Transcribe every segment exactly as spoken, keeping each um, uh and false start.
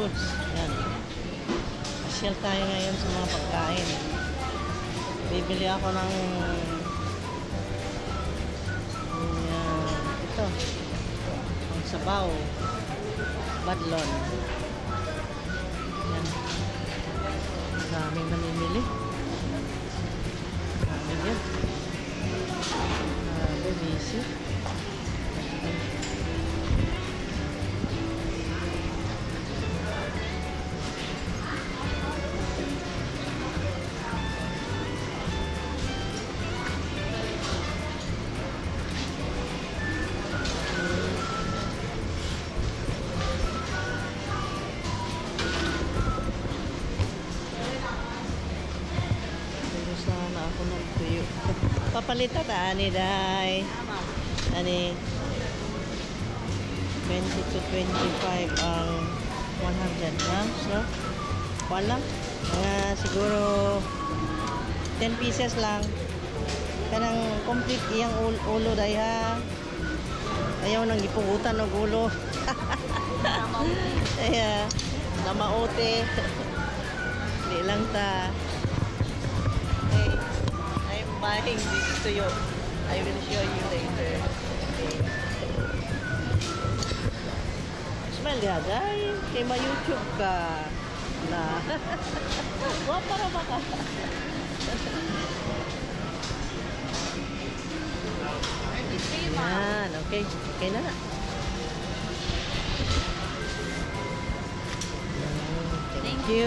foods. Yan. Pasyal tayo ngayon sa mga pagkain. Bibili ako ng yan, ito. Ang sabaw. Badlon. Yan. Daming namimili. Daming yan. Grabe, busy. Papalita ta ani day. Ani twenty to twenty-five ang one hundred grams, no? Wala. Mga siguro ten pieces lang. Kanang complete iyang ulo day ha. Ayaw nang gipugutan og ulo. Kaya namaote. Di lang ta. Buying this to you. I will show you later. Okay. Smile dia, guys. Kaya ma-YouTube ka. Na. Wapa ra ba ka? Yan. Okay. Okay na. Thank you.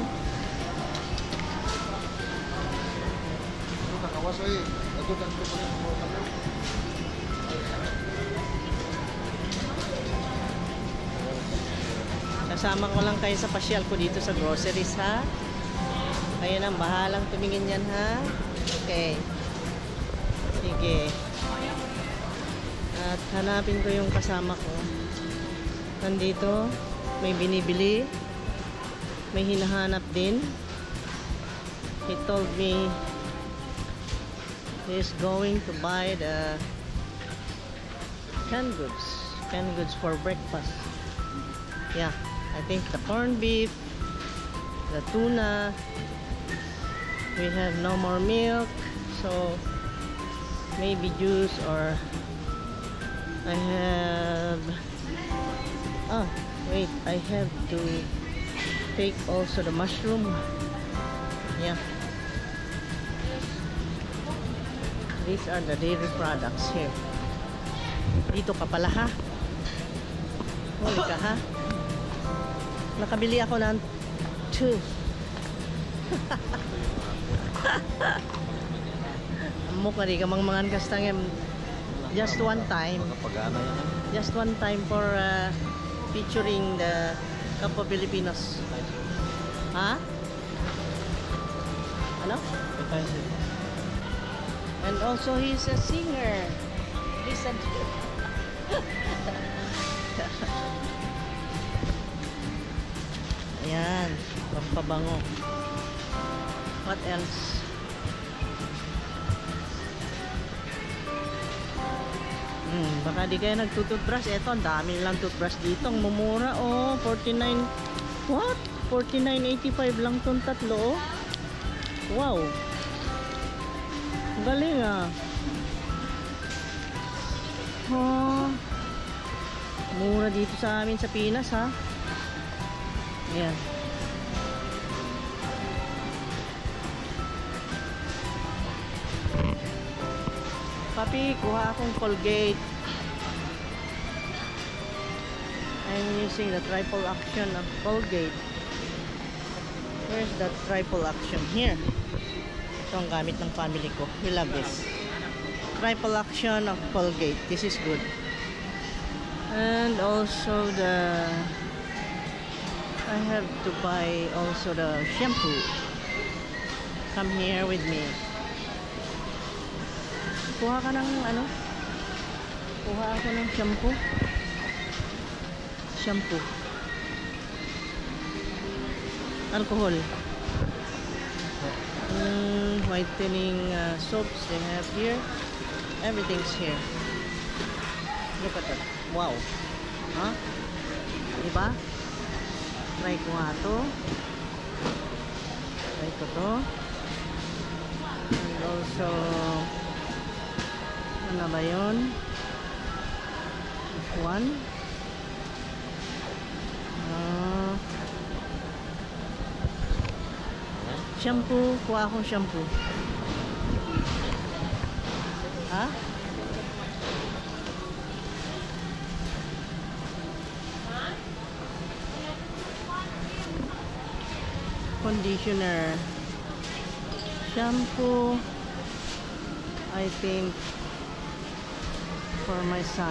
Kasama ko lang kayo sa pasyal ko dito sa groceries, ha? Kayo nang bahalang tumingin yan, ha? Okay. Sige. At hanapin ko yung kasama ko. Nandito, may binibili. May hinahanap din. He told me he's going to buy the canned goods. Canned goods for breakfast. Yeah, I think the corned beef, the tuna. We have no more milk, so maybe juice or I have... Oh, wait, I have to take also the mushroom. Yeah. These are the dairy products here. Dito ka pala, ha? Huli ka, ha? Nakabili ako ng two. Mukha di ka mangmangan kastang just one time. Just one time for uh, featuring the Campo Filipinos. Ha? Ano? And also he's a singer. Listen to him. Ayan, pampabango. What else? Hmm, baka di kayo nagtututbrush. Eto, ang dami lang toothbrush dito. Ang mumura, oh, forty-nine. What? forty-nine eighty-five lang tong tatlo, oh. Wow. Galing, ah. Oh. Mura dito sa amin sa Pinas, ha. Ayan. Papi, kuha akong Colgate. I'm using the triple action of Colgate. Where's that triple action? Here. Ito ang gamit ng family ko. We love this. Triple action of Colgate. This is good. And also the... I have to buy also the shampoo. Come here with me. Kuha ka ng ano? Kuha ako ng shampoo. Shampoo. Alcohol. Mm, whitening uh, soaps they have here. Everything's here. Look at that. Wow. Huh? Diba? Try ko nga to. Try ko to. And also, ano ba yun? This one. Uh, shampoo. Kuha akong shampoo. Ha? Conditioner, shampoo, I think for my son.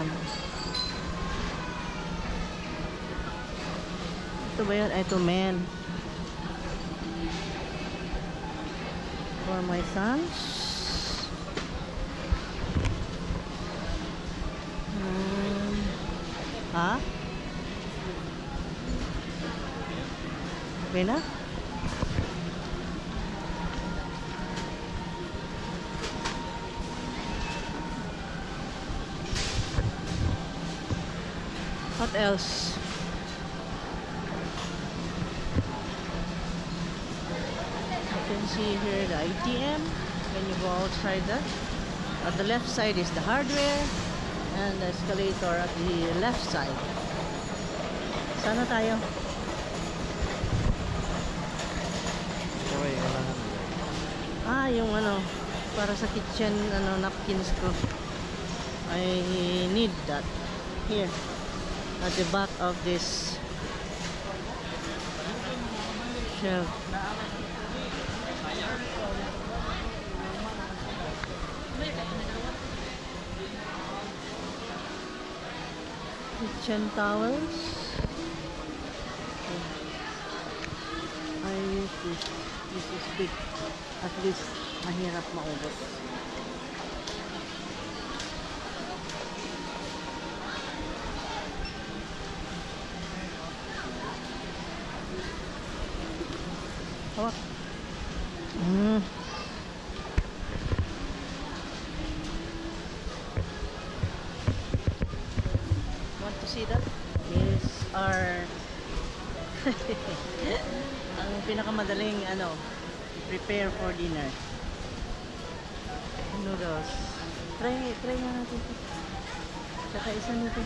Ito ba yun? Ito men. For my sons. Hmm. Ha? Okay na? What else? You can see here the A T M when you go outside that. At the left side is the hardware and the escalator at the left side. Sana tayo? Ah, yung ano, para sa kitchen ano, napkins ko. I need that. Here. At the back of this shelf. Kitchen towels. I use this. This is big. At least mahirap maubos. Hawak. Mm. Want to see that? These are ang pinakamadaling ano, prepare for dinner. Noodles. Try, try nga natin. Tsaka isa nito.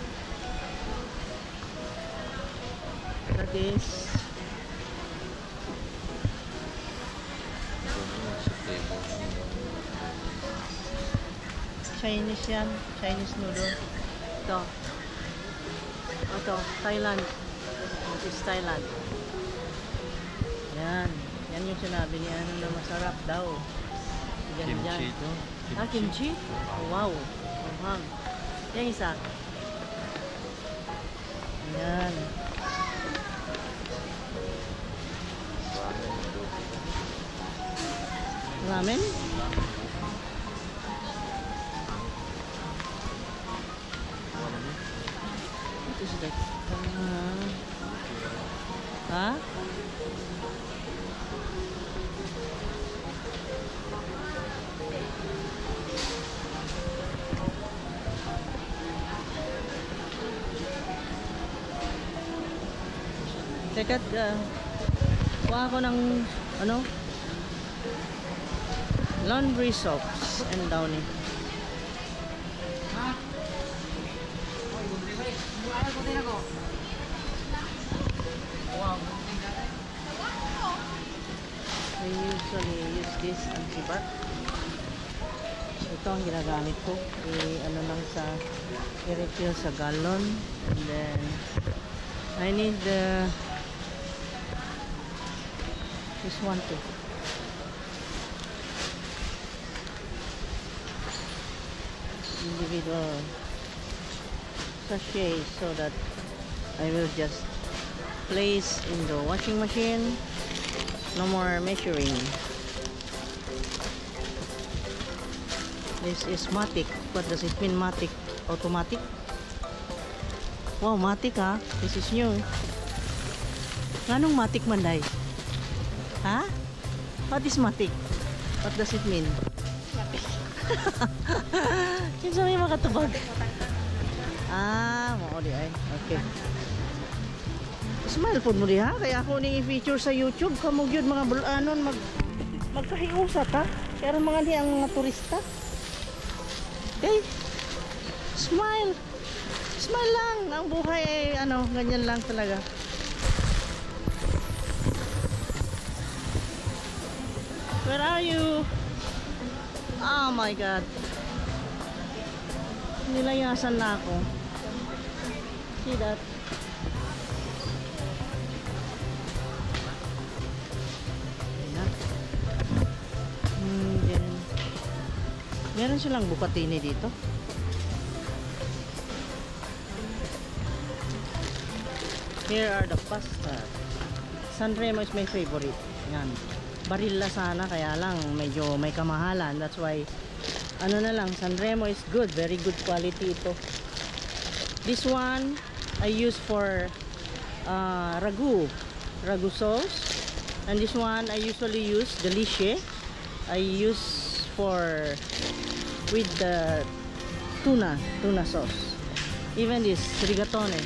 That is Chinese yan. Chinese noodle. Ito. Ito. Thailand. This is Thailand. Yan. Yan yung sinabi niya ano na masarap daw. Yan, kimchi ito. Ah, kimchi? Oh, wow. Mahang. Yan isa. Yan. Ramen? What is that? Uh, ha? Teka, uh, kuha ako ng ano? Laundry soaps and Downy. I usually use this antibac. Ito ang ginagamit ko. I ano lang sa i-refill sa gallon. And then I need the this one too. Individual sachet so that I will just place in the washing machine. No more measuring. This is Matic. What does it mean, Matic? Automatic? Wow, Matic ha? This is new. Anong Matic Manday? Ha? What is Matic? What does it mean? Yung sa may makatubag. Ah, mo di ay. Okay. Smile po mo diha. Kaya ako ni i-feature sa YouTube. Kamog yun mga bulanon. Mag, magkahiusa ta. Kaya mga di ang mga turista. Okay. Smile. Smile lang. Ang buhay ay ano, ganyan lang talaga. Where are you? Oh my God. Nilayasan na ako. See that? Ayan. Hmm, ganyan. Meron silang Bucatini dito. Here are the pasta. Sanremo is my favorite. Yan. Barilla sana, kaya lang medyo may kamahalan. That's why ano na lang, Sanremo is good, very good quality ito. This one I use for uh, ragu ragu sauce, and this one I usually use Delicie. I use for with the tuna tuna sauce. Even this rigatone,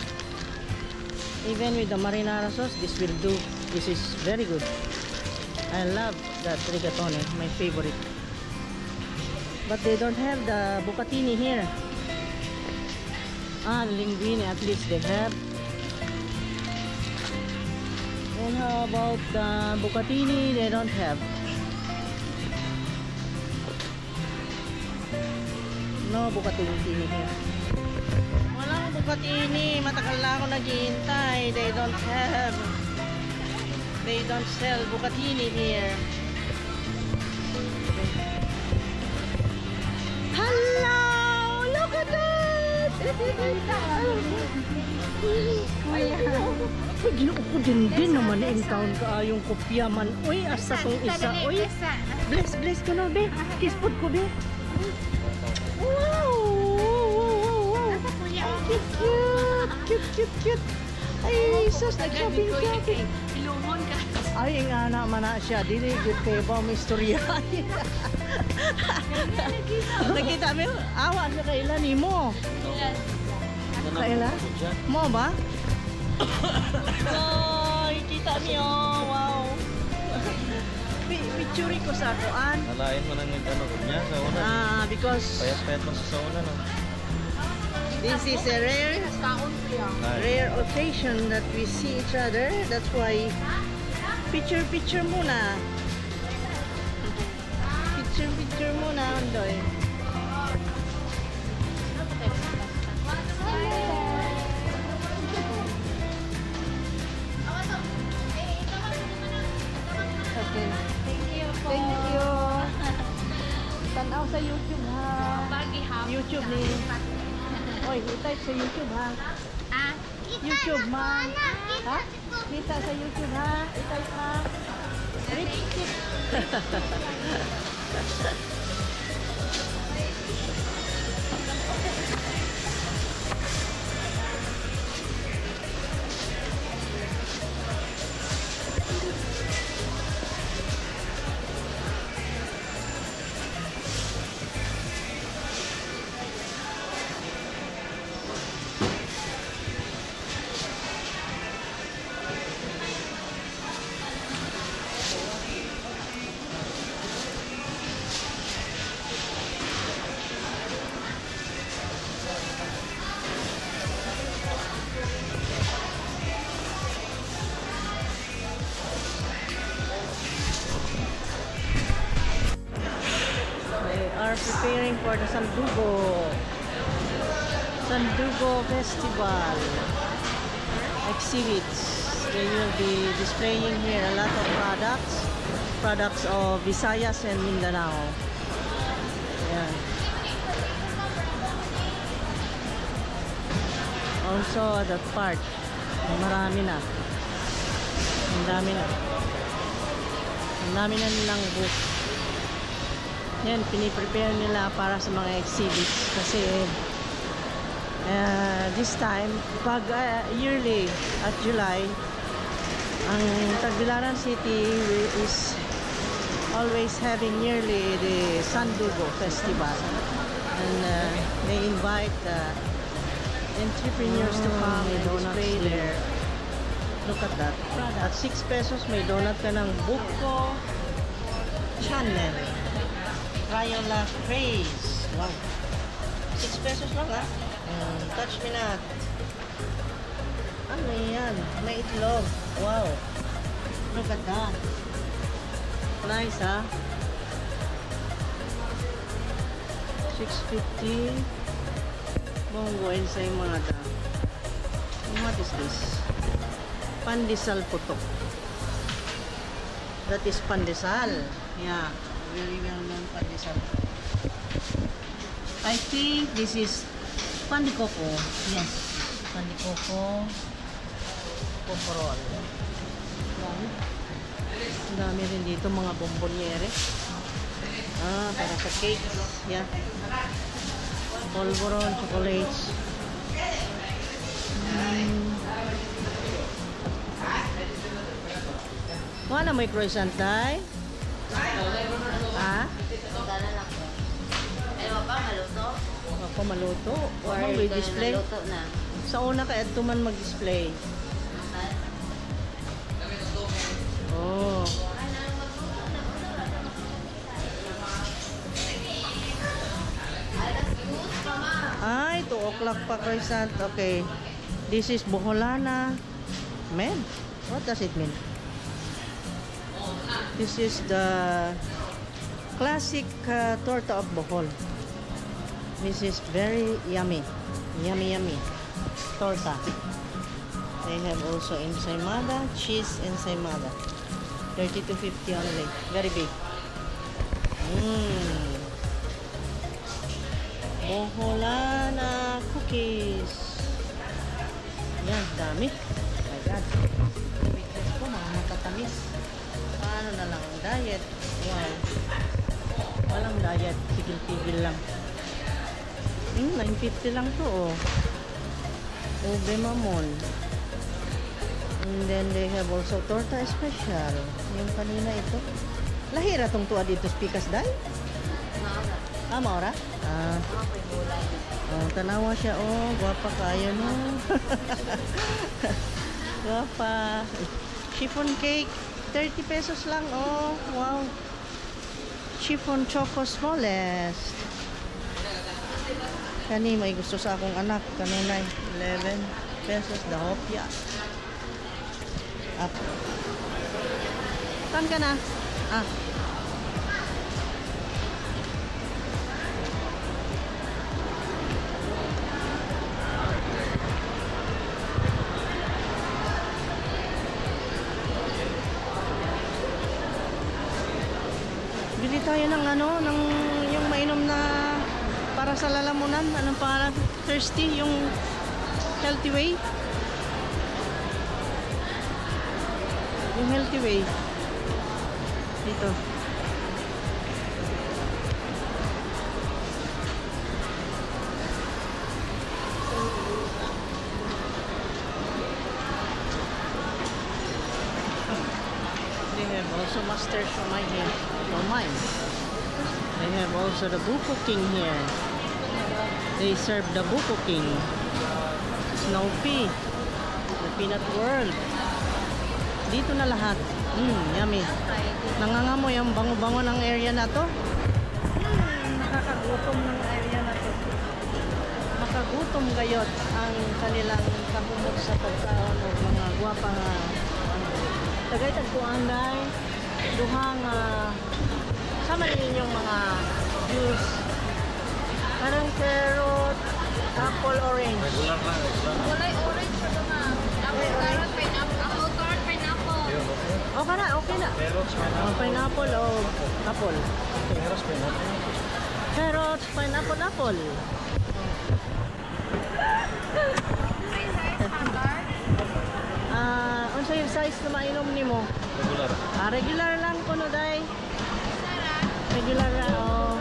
even with the marinara sauce, this will do. This is very good. I love that rigatone, my favorite. But they don't have the Bucatini here. Ah, the linguine, at least they have. And how about the Bucatini? They don't have. No Bucatini here. Walang Bucatini. Matagal na ako naghihintay. They don't have. They don't sell Bucatini here. Hello! Look at that! Ginuko din din naman in-town ka yung kopya man. Uy, asa tong isa. Uy, bless, bless ko na, be. Kispot ko, be. Wow! Cute, cute, cute, cute, cute. Ay, sus, nag-shopping shopping. Ilumon ka. Ay, nga naman na siya. Dili, good kayo ba may istorya? Nakita mo, awa sa kailan ni mo. Kailan? Mo ba? Ay, kita niyo. Wow. Picture ko sa kuan. Nalain mo nang nagano niya sa una. Ah, because Payas-payat mo sa una no. this is a rare rare occasion that we see each other. That's why picture picture muna. Picture picture muna, Ondoy. Okay. Thank you po. Thank you. Tanaw sa YouTube ha. Bagi ha. YouTube ni. Oy, i-type sa YouTube ha. Ah, YouTube ma. Ha? Kita sa YouTube ha. I-type ha. Rich tip. Are preparing for the Sandugo Sandugo Festival exhibits. They will be displaying here a lot of products products of Visayas and Mindanao. Ayan. Also that part, marami na, ang dami na ang dami na nilang booth. Yan, piniprepare nila para sa mga exhibits kasi uh, this time, pag uh, yearly at July, ang Tagbilaran City is always having yearly the Sandugo Festival, and uh, they invite uh, entrepreneurs to come and display their Look at that. At six pesos, may donut ka ng Buko Channel. Crayola Craze. Wow. six pesos lang ha. Mm, touch me not. Ano yan? May itlog. Wow. Look at that. Nice ha. six fifty. Bongo ensaymada. What is this? Pandesal putok. That is pandesal. Yeah. Very well known pandesal. I think this is pandikoko. Yes. Pandikoko. Poporol. Dami. Dami rin dito mga bombonyere. Ah, para sa cakes. Yeah. Polvoron, chocolates. Hmm. Wala may croissant tayo? Ha? Magkano lang po? Ano pa, maluto? Ako maluto. Or Ako may ikaw na display. naluto na? Sa una ka ito man mag-display. Oh. Ay, two o'clock pa croissant. Okay. This is Boholana. Man, what does it mean? This is the classic uh, torta of Bohol. This is very yummy. Yummy, yummy. Torta. They have also ensaymada, cheese ensaymada. thirty-two fifty only. Very big. Mmm. Boholana cookies. Yan, dami. Oh my God. Weakness ko, mga matatamis. Paano na lang ang diet? Wow. Walang diet. Tigil-tigil lang. Hmm, nine fifty lang to, oh. Ube mamon. And then they have also torta special. Yung kanina ito. Lahira tong tuwa dito spikas dai? Ah, maura? Ah. Oh, tanawa siya. Oh, guwapa kayo, no? Guwapa. Chiffon cake. thirty pesos lang. Oh, wow. Chiffon choco smallest. Kani, may gusto sa akong anak. Kanunay. eleven pesos. The hopya. Up. Saan ka na? Ah. Bili tayo ng ano, ng yung mainom na para sa lalamunan. Anong pangalan? Thirsty, yung healthy way. Yung healthy way. Dito. They have also master shumai here. Don't mind. They have also the buko king here. They serve the buko king. Snoopy. The peanut world. Dito na lahat. Mmm, yummy. Nangangamoy ang bango-bango ng area na to. Hmm, nakakagutom ng area na to. Makagutom gayot ang kanilang kahumot sa pagkaon o mga guwapang tagay tagpuanday duhang uh, sama ninyong mga juice. Parang carrot, apple, orange. Regular lang. Walay orange pa na. Apple, carrot, pineapple. Apple, carrot, pineapple. Okay na, okay na. Carrots, Oh, pineapple o apple. Carrots, pineapple. Carrot, pineapple, apple. Size, size, standard. Ah, unsa yung size na mainom nimo? Regular. Ah, regular lang kuno day. Sarap. Regular ra oh.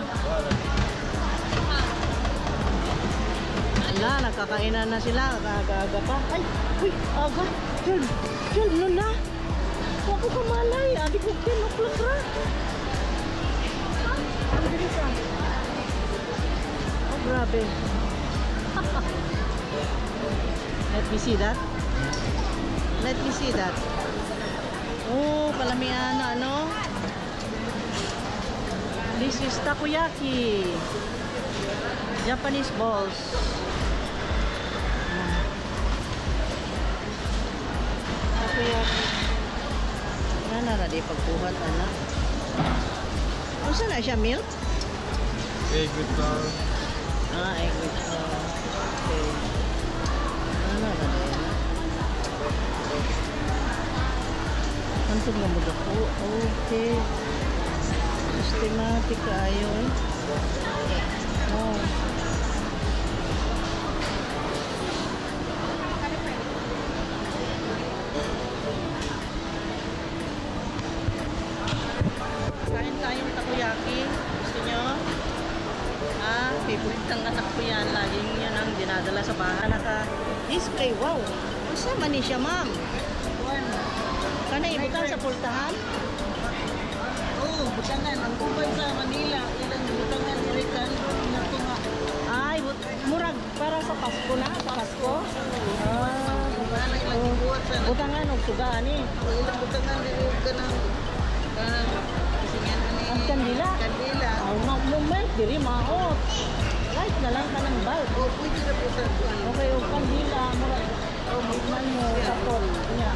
Ala, nakakainan na sila, aga-aga pa. Ay, uy, aga. Jul, Jul, no na. Huwag ko kamalay, adi ko ten o'clock ra. Ang bilis ah. Oh, grabe. Let me see that. Let me see that. Oh, palamiana, ano? This is takoyaki. Japanese balls. Takoyaki. Ano na di pagbuhat, anak? Ano na siya? Milk? Egg with flour. Ah, egg with flour. Okay. Ano na di, anak? Antong nga mo dako. Okay. Systematic kaayo eh. Oh. Kain tayong takoyaki. Gusto nyo? Ah, favorite ng anak ko yan. Laging yun ang dinadala sa bahay. Naka-display. Wow. Masa man ni siya, ma'am? Kana ibutan sa pultahan? Oo, butangan. Ang kubay sa Manila, ilang butangan American, ito nga. Ay, but- murag para sa Pasko na? Sa Pasko? Ah, Butangan ilang ibuhat sa butangan og sugaan ni. ilang butangan dito ka ng kanang kasingan ani. Ang kandila. Kandila. Ang ma- moment diri maot. Light na lang ka ng bulb. O, pwede na po sa kuwan. Okay, og kandila murag o magman mo kapon. Nya.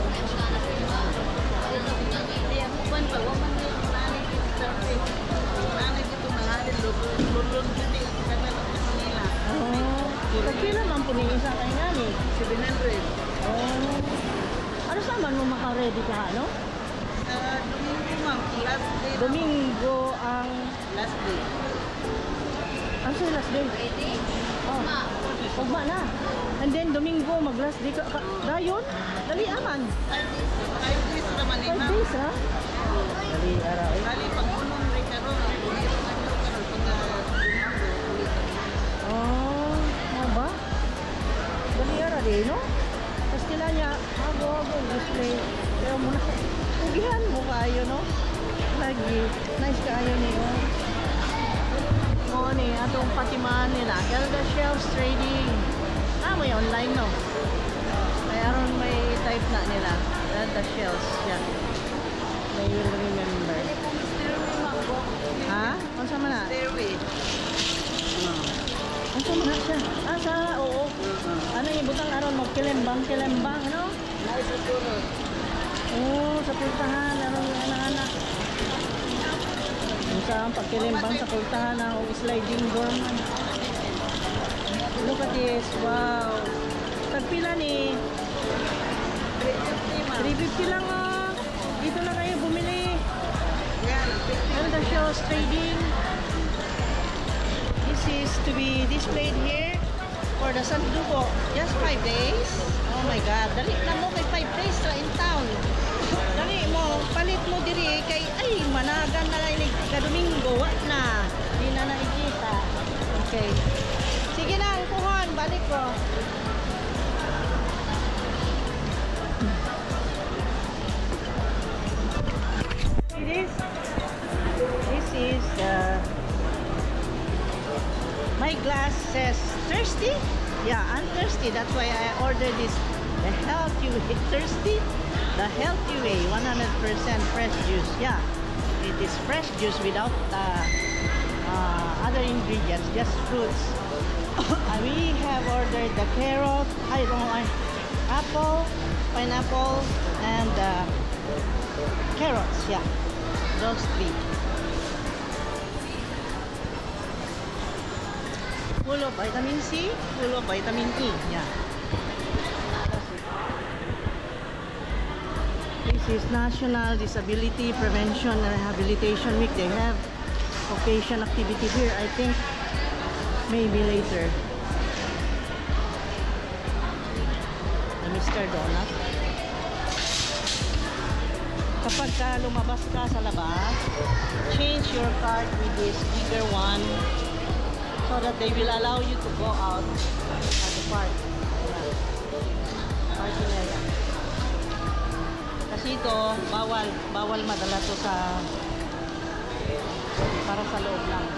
Kaya ang kuwan pa, waman na yung nanay dito sa nanay dito mahalin, lulong dito yung kanal ng Manila. Oh, pagpila man po ni isa kay nani. seven hundred. Oh. Ano sa man mo maka-ready ka, no? Sa Domingo, ma'am, last day. Domingo ang Last day. ang sa last day. Ready? Oh. Ugma na. And then Domingo mag last day ka. ka dayon. Dali aman. Five days naman eh, Five ma'am. days ha. Dali ara eh. Bali, pag-unong rin karon, ang buhiro na nyo karon, pag Oh, ano ba? Dali ara di, no? Pastila niya, hago hago display. Pero muna ugihan mo kayo, no? Lagi nice kayo niyo. Mo ni atong patiman nila. Elga Shelves Trading. Ah, may online no. May aron may type na nila. Elga Shelves. Yan. May will remember. Ha? Ano sa man na? Stairway. Ano sa man na siya? Ah, sa, oo. Ano yung butang aron mo? Kilembang, kilembang, ano? Nice at duro. Oo, sa pultahan. Aron yung anak-anak. Yung sa pagkilimbang sa pultahan na o sliding door man. Look at this. Wow. Tagpila ni three fifty, ma'am. three fifty lang ah. Dito na kayo bumili. Yan, fifty. Ano the Shelves Trading? This is to be displayed here for the Sandugo. Just five days. Oh my God. Dali na mo kay five days sa in town. Dali mo, palit mo diri kay ay managan na lang ni ka-Domingo. What na? Di na nakikita. Okay. Sige na, kuhan. Balik ko. This, this is uh, my glass says thirsty. Yeah, I'm thirsty. That's why I ordered this. The healthy way. Thirsty? The healthy way. one hundred percent fresh juice. Yeah, it is fresh juice without uh, uh, other ingredients, just fruits. Uh, we have ordered the carrot, I don't know, apple, pineapple, and uh, carrots. Yeah, those three. Full of vitamin C, full of vitamin E. Yeah. This is National Disability Prevention and Rehabilitation Week. They have occasion activity here. I think maybe later. The Mister Donut. Kapag ka lumabas ka sa labas, change your card with this bigger one so that they will allow you to go out at the park. Ayan. Parking area. Kasi ito, bawal, bawal madala to sa para sa loob lang.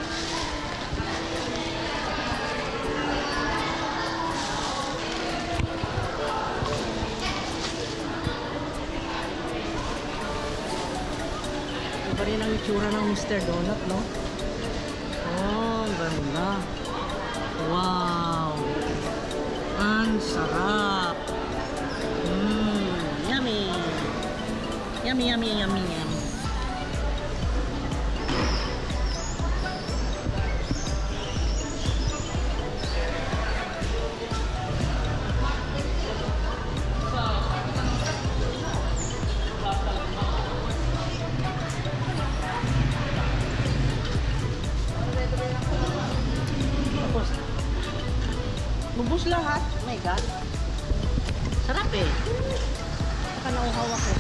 itsura ng Mister Donut, no? Oh, ganda. Wow! Ang sarap! Mmm, yummy! Yummy, yummy, yummy, yummy. Lubos lahat. Oh my God. Sarap eh. Saka nauhaw ako.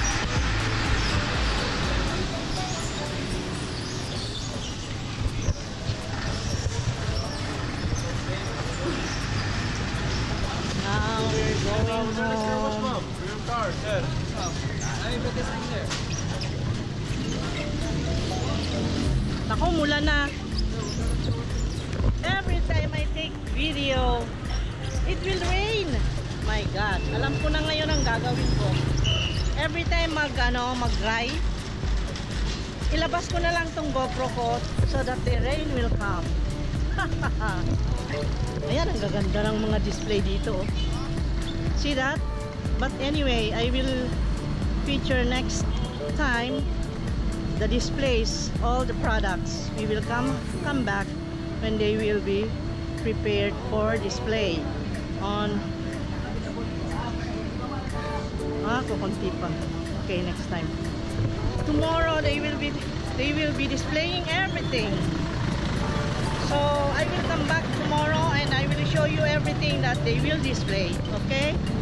Now we're going home. For your car, sir. Let me put this in there. Ako, mula na. Every time I take video, it will rain. My God. Alam ko na ngayon ang gagawin ko. Every time mag, ano, mag-dry, ilabas ko na lang tong GoPro ko so that the rain will come. Ayan, ang gaganda ng mga display dito. See that? But anyway, I will feature next time the displays, all the products. We will come come back when they will be prepared for display on ah kukunti pa. Okay, next time. Tomorrow they will be they will be displaying everything. So I will come back tomorrow and I will show you everything that they will display. Okay?